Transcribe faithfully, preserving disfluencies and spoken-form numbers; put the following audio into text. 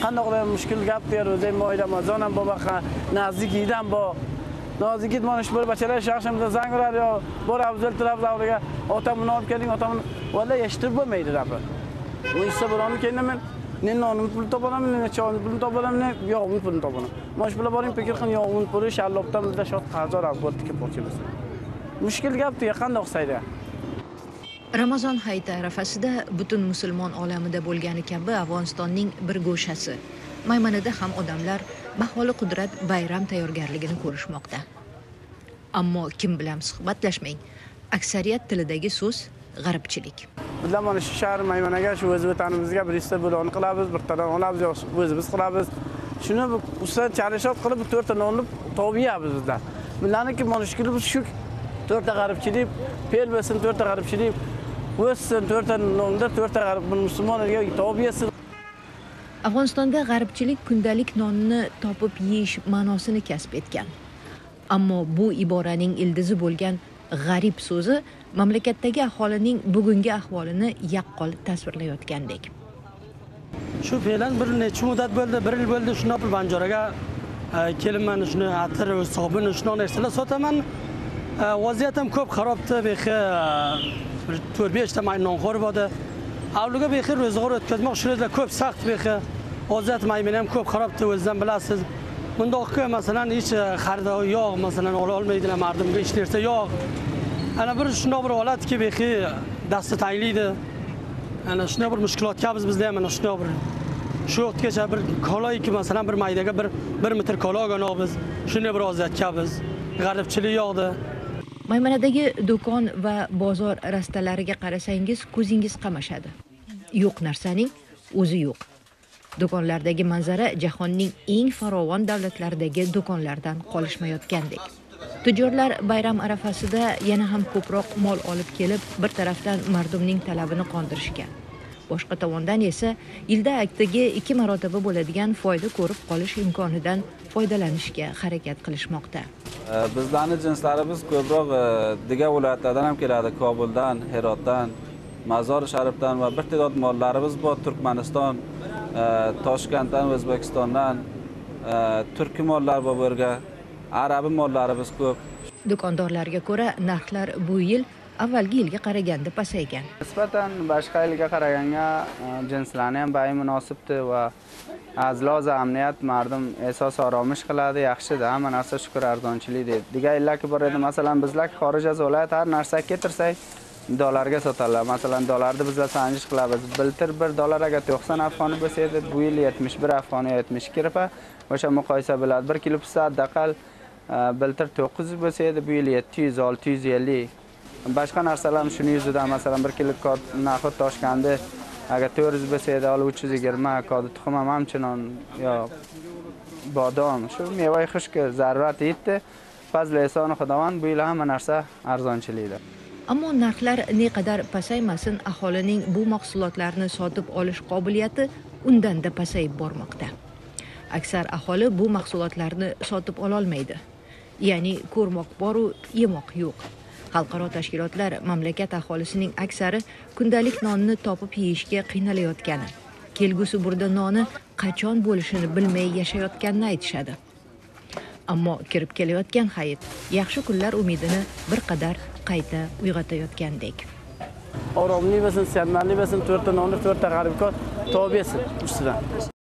qandoq mushkul gap berdi, mo'ylama zonam baba nazdikidan bo nazikit mana shu bir bachalar shaxsimda zang uradi yo, boramiz o'ltiramiz avliga, otamni olib keling, otamni valla eshitib bo'lmaydi rapi. Bu issa bilan kenaman. Ne nonum pul toparam, ne choyni pul toparam, ne yog'ni pul toparam. Mosh bilan boring fikr qilin yog'ni puli shallobdan bizda shot qazor bo'lib borchimiz. Mushkul gapdi, qandoq sayda. Ramazon hayiti arafasida butun musulmon olamida bo'lgani kabi Afg'onistonning bir go'shasi Maymanada ham odamlar baholi qudrat bayram tayyorgarligini ko'rishmoqda. Ammo kim bilan suhbatlashmang, aksariyat tilidagi so'z g'arbchilik. Bizlar mana shu shahar Maymanaga shu o'z vatanimizga bir ista bo'loni qilamiz, bir tadan olamiz, o'zimiz qilamiz. Shuni usta chalishot qilib to'rtta nonni topyapmiz bizlar. Bizlarniki mana shu biz shu to'rtta g'arbchilik, pelbesin to'rtta g'arbchilik, o'zsin to'rtta nonda to'rtta g'arb musulmonlarga topyesin. Afg'onistonda g'arbchilik kundalik nonni topib yeyish ma'nosini kasb etgan. Ammo bu iboraning ildizi bo'lgan g'arib so'zi mamlakatdagi aholining bugungi ahvolini yaqqol tasvirlayotgandek. Shu fe'lan bir necha muddat bo'ldi, bir yil bo'ldi shuna pul banjoraga kelinman, shuni atir, sobun, shuna narsalar sotaman. Vaziyatim ko'p xarobdi, bexi to'rt besh ta nonxo'r bo'ldi. Avliga bexi ro'zg'or o'tkazmoq shular ko'p saqt bexi. Vaziyat maymin ham ko'p xarobdi, o'zingizdan bilasiz. Bundoqki masalan hech xaridor yog' masalan ola olmaydilar mardumga hech narsa yog'. Ana bir shunday bir holatki bexi dasti tayinlaydi. Ana shunday bir mushkulotlarimiz bizda ham ana shunday bir shu vaqtgacha bir koloyki masalan bir maydaga bir bir metr kolo olganmiz. Shunday bir vaziyatga biz g'aribchilik yo'qdi. Maymanadagi do'kon va bozor rastalariga qarasangiz ko'zingiz qamashadi. Yo'q narsaning o'zi yo'q. Do'konlardagi manzara jahonning eng farovon davlatlaridagi do'konlardan qolishmayotgandek. Tujorlar bayram arafasida yana ham ko'proq mol olib kelib, bir tarafdan mardumning talabini qondirishgan. Boshqa tomondan esa yilda aktiga ikki marotaba bo'ladigan foyda ko'rib qolish imkonidan foydalanishga harakat qilishmoqda. Bizlarning jinslarimiz ko'proq diga viloyatlardan ham keladi, Kobuldan, Herotdan, Mazor Sharifdan va bir ta'dod mollarimiz bor Turkmaniston, Toshkentdan, O'zbekistondan, turkiy mollar bor yerga, arabi mollarimiz ko'p. Do'kondorlarga ko'ra narxlar bu yil avvalgi yilga qaraganda pasaygan. Nisbatan boshqa yilga qaraganda jinslarni ham bay munosibdi va azloz amniyat mardum esos oromish qiladi, yaxshida, hamma narsa shukr arzonchilik deydi. Diga yillarki bor edi, masalan bizlar xorij viloyat har narsa keltirsak dollarga sotadilar. Masalan dollarni bizlar sanjish qilamiz. Biltir bir dollar agar to'qson afg'oni bo'lsa edi, bu yil yetmish bir afg'oni yetmish ikki rupiya. O'sha muqoyisa bo'ladi. bir kilo pista daqal biltir to'qqiz yuz bo'lsa edi, bu yil yetti yuz olti yuz ellik. Boshqa narsalar shuni yuzidan masalan bir kilo naqd Toshkentda agar to'rt yuz bo'lsa edi, uch yuz yigirma kodi tuxum ham hamchinon yo bodom, shu meva xushki zarurat yetdi. Fazl ehsoni Xudovand, bu yil hamma narsa arzonchilikda. Ammo narxlar ne qadar pasaymasin, aholining bu mahsulotlarni sotib olish qobiliyati undan-da pasayib bormoqda. Aksar aholi bu mahsulotlarni sotib ola olmaydi. Ya'ni ko'rmoq bor-u, yemoq yo'q. Xalqaro tashkilotlar mamlakat aholisining aksari kundalik nonni topib yeyishga qiynalayotgani, kelgusi burda noni qachon bo'lishini bilmay yashayotganini aytishadi. Ammo kirib kelayotgan hayit yaxshi kunlar umidini bir qadar qayta uyg'otayotgandek. Oromli bo'lsin, siyatmanli bo'lsin, to'rtta nonni to'rtta g'aribkor to'b yesin ustidan.